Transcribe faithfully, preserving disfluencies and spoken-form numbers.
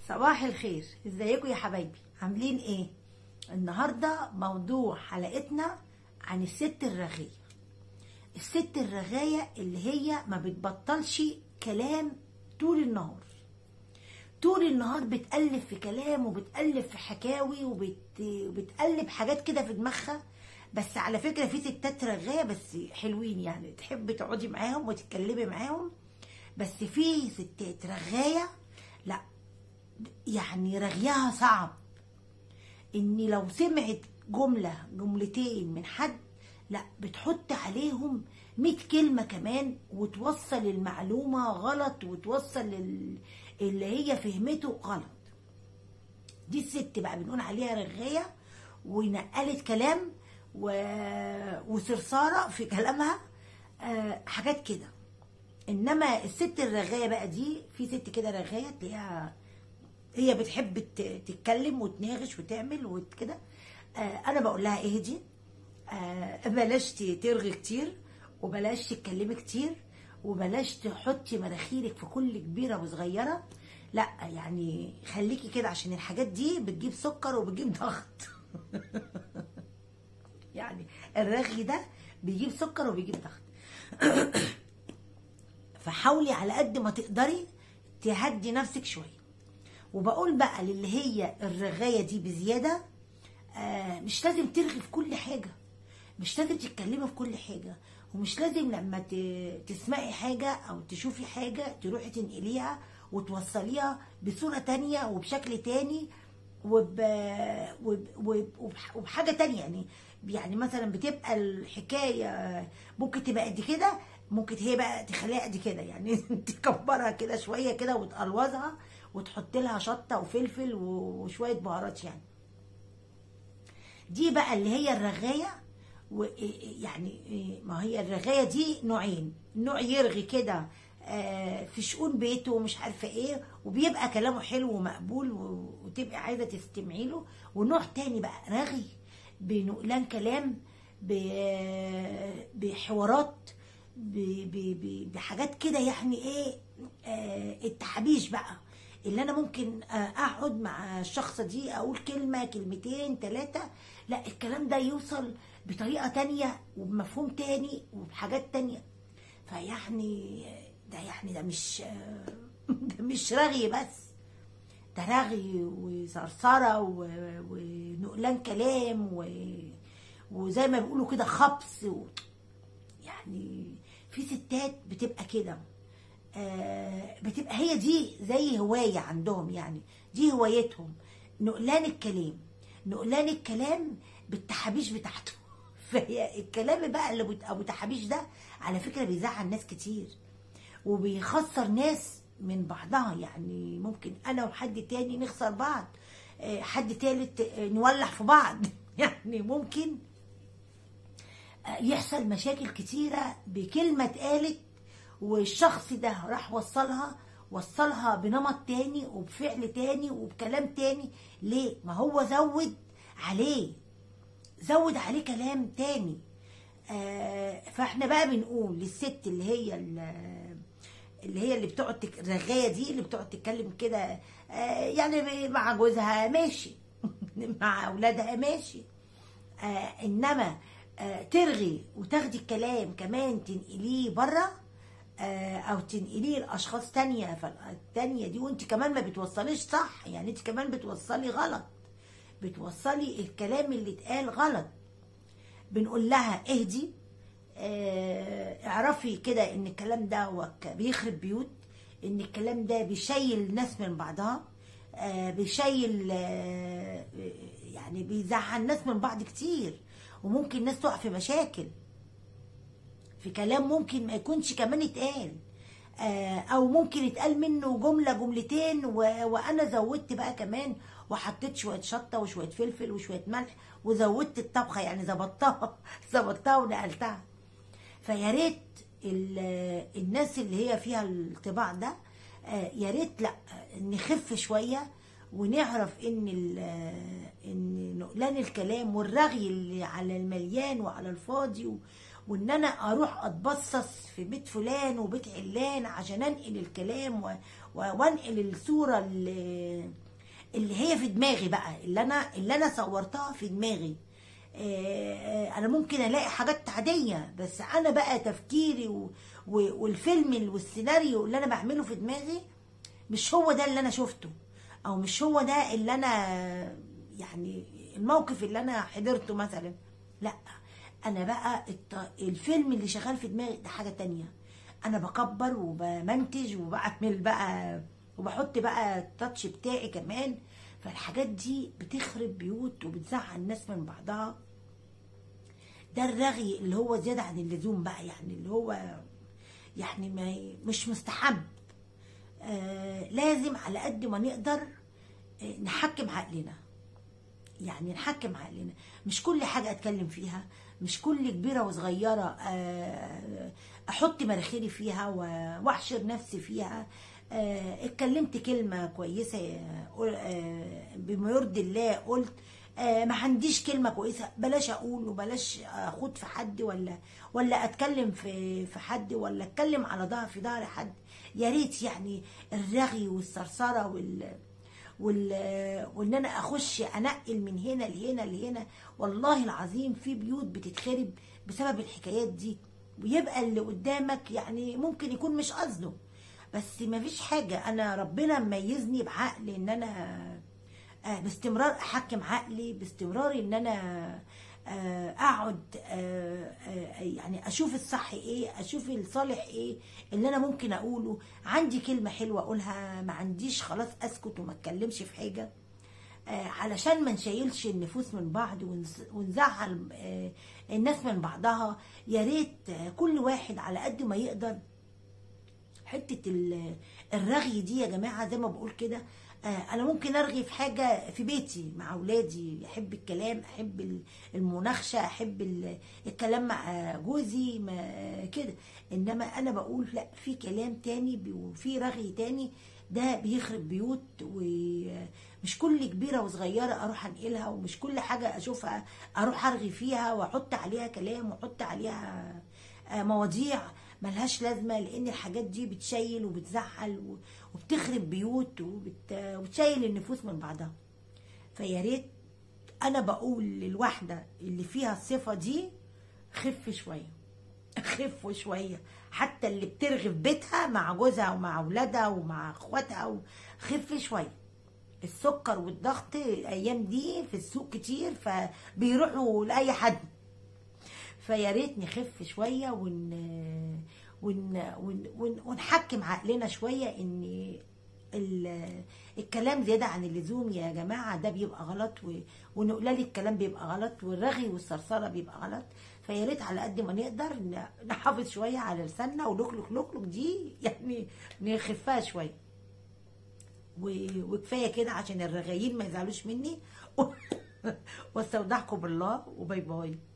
صباح الخير، ازيكم يا حبايبي؟ عاملين ايه؟ النهارده موضوع حلقتنا عن الست الرغاية. الست الرغاية اللي هي ما بتبطلش كلام طول النهار. طول النهار بتقلب في كلام وبتقلب في حكاوي وبت... وبتقلب حاجات كده في دماغها. بس على فكرة في ستات رغاية بس حلوين، يعني تحب تقعدي معاهم وتتكلمي معاهم. بس في ستات رغاية لا، يعني رغيها صعب. اني لو سمعت جملة جملتين من حد لا بتحط عليهم مية كلمة كمان وتوصل المعلومة غلط وتوصل اللي هي فهمته غلط. دي الست بقى بنقول عليها رغاية ونقلت كلام و... وصرصارة في كلامها، آه حاجات كده. انما الست الرغاية بقى دي، في ست كده رغاية تلاقيها هي بتحب تتكلم وتناغش وتعمل وكده. آه انا بقول لها اهدي، آه بلاش ترغي كتير وبلاش تتكلمي كتير وبلاش تحطي مناخيرك في كل كبيره وصغيره. لا يعني خليكي كده، عشان الحاجات دي بتجيب سكر وبتجيب ضغط. يعني الرغي ده بيجيب سكر وبيجيب ضغط. فحاولي على قد ما تقدري تهدي نفسك شويه. وبقول بقى للي هي الرغايه دي بزياده، آه مش لازم ترغي في كل حاجه، مش لازم تتكلمي في كل حاجه، ومش لازم لما تسمعي حاجه او تشوفي حاجه تروحي تنقليها وتوصليها بصوره تانية وبشكل تاني وب... وب... وب... وبحاجه تانية. يعني يعني مثلا بتبقى الحكايه ممكن تبقى قد كده، ممكن هي بقى تخليها قد كده، يعني تكبرها كده شويه كده وتقلوظها وتحط لها شطه وفلفل وشويه بهارات. يعني دي بقى اللي هي الرغايه. ويعني ما هي الرغايه دي نوعين، نوع يرغي كده في شؤون بيته ومش عارفه ايه وبيبقى كلامه حلو ومقبول وتبقى عايزه تستمعي له، ونوع تاني بقى رغي بنقلان كلام بحوارات بحاجات كده، يعني ايه التحابيش بقى اللي انا ممكن اقعد مع الشخص دي اقول كلمه كلمتين ثلاثه، لا الكلام ده يوصل بطريقه تانية وبمفهوم تاني وبحاجات تانية. فيعني ده يعني ده مش ده مش رغي بس، ده رغي وصرصره ونقلان كلام وزي ما بيقولوا كده خبص و... يعني في ستات بتبقى كده، آه بتبقى هي دي زي هوايه عندهم، يعني دي هوايتهم نقلان الكلام، نقلان الكلام بالتحابيش بتاعته. فهي الكلام بقى اللي ابو تحابيش ده على فكره بيزعل ناس كتير وبيخسر ناس من بعضها. يعني ممكن انا وحد تاني نخسر بعض، آه حد تالت نولع في بعض. يعني ممكن يحصل مشاكل كتيره بكلمه اتقالت والشخص ده راح وصلها وصلها بنمط تاني وبفعل تاني وبكلام تاني. ليه؟ ما هو زود عليه زود عليه كلام تاني. آه فاحنا بقى بنقول للست اللي هي اللي هي اللي بتقعد الرغايه دي اللي بتقعد تتكلم كده، آه يعني مع جوزها ماشي، مع اولادها ماشي، آه انما آه ترغي وتاخدي الكلام كمان تنقليه بره او تنقليه لاشخاص تانية، فالتانية دي وانت كمان ما بتوصليش صح، يعني انت كمان بتوصلي غلط، بتوصلي الكلام اللي اتقال غلط. بنقول لها اهدي، اه اعرفي كده ان الكلام ده بيخرب بيوت، ان الكلام ده بيشيل ناس من بعضها، اه بيشيل اه يعني بيزعل ناس من بعض كتير، وممكن ناس تقع في مشاكل في كلام ممكن ما يكونش كمان اتقال، آه او ممكن يتقال منه جمله جملتين و... وانا زودت بقى كمان وحطيت شويه شطه وشويه فلفل وشويه ملح وزودت الطبخه، يعني ظبطتها ظبطتها ونقلتها. فيا ريت الناس اللي هي فيها الطباع ده، آه يا ريت لا نخف شويه ونعرف ان ان نقلان الكلام والرغي اللي على المليان وعلى الفاضي وان انا اروح اتبصص في بيت فلان وبيت علان عشان انقل الكلام و... و... وانقل الصوره اللي... اللي هي في دماغي بقى، اللي انا اللي انا صورتها في دماغي. انا ممكن الاقي حاجات عاديه، بس انا بقى تفكيري و... و... والفيلم والسيناريو اللي انا بعمله في دماغي مش هو ده اللي انا شفته، او مش هو ده اللي انا يعني الموقف اللي انا حضرته مثلا. لا، انا بقى الفيلم اللي شغال في دماغي ده حاجه تانية. انا بكبر وبمنتج وبعمل بقى وبحط بقى التاتش بتاعي كمان. فالحاجات دي بتخرب بيوت وبتزعل الناس من بعضها. ده الرغي اللي هو زياده عن اللزوم بقى، يعني اللي هو يعني ما مش مستحب. آه لازم على قد ما نقدر آه نحكم عقلنا، يعني نحكم عقلنا. مش كل حاجه اتكلم فيها، مش كل كبيره وصغيره آه احط مناخيري فيها واحشر نفسي فيها. آه اتكلمت كلمه كويسه آه بما يرضي الله قلت، آه ما عنديش كلمه كويسه بلاش اقول وبلاش اخد في حد، ولا ولا اتكلم في في حد، ولا اتكلم على ظهر في ظهر حد. يا ريت يعني الرغي والثرثره وال وال وان انا اخش انقل من هنا لهنا لهنا. والله العظيم في بيوت بتتخرب بسبب الحكايات دي، ويبقى اللي قدامك يعني ممكن يكون مش قصده، بس ما فيش حاجه. انا ربنا مميزني بعقل ان انا باستمرار احكم عقلي، باستمرار ان انا اقعد يعني اشوف الصح ايه، اشوف الصالح ايه اللي انا ممكن اقوله. عندي كلمه حلوه اقولها، ما عنديش خلاص اسكت وما اتكلمش في حاجه، علشان ما نشيلش النفوس من بعض ونزعل الناس من بعضها. يا ريت كل واحد على قد ما يقدر حته الرغي دي يا جماعه. زي ما بقول كده، انا ممكن ارغي في حاجه في بيتي مع اولادي، احب الكلام، احب المناقشه، احب الكلام مع جوزي كده. انما انا بقول لا، في كلام تاني وفي رغي تاني ده بيخرب بيوت. ومش كل كبيره وصغيره اروح انقلها، ومش كل حاجه اشوفها اروح ارغي فيها واحط عليها كلام واحط عليها مواضيع ملهاش لازمه، لان الحاجات دي بتشيل وبتزعل وبتخرب بيوت وبتشيل النفوس من بعضها. فيا ريت انا بقول للواحده اللي فيها الصفه دي خف شويه، خف شويه، حتى اللي بترغي في بيتها مع جوزها ومع اولادها ومع اخواتها، خف شويه. السكر والضغط الايام دي في السوق كتير فبيروحوا لاي حد. فيا ريت نخف شويه ون... ون... ون... ونحكم عقلنا شويه. ان ال... الكلام زياده عن اللزوم يا جماعه ده بيبقى غلط، و... ونقلل الكلام بيبقى غلط، والرغي والثرثره بيبقى غلط. فيا ريت على قد ما نقدر نحافظ شويه على لساننا، ولوكلوك لوكلوك دي يعني نخفها شويه. و... وكفايه كده عشان الرغايين ما يزعلوش مني. واستودعكم بالله، وباي باي.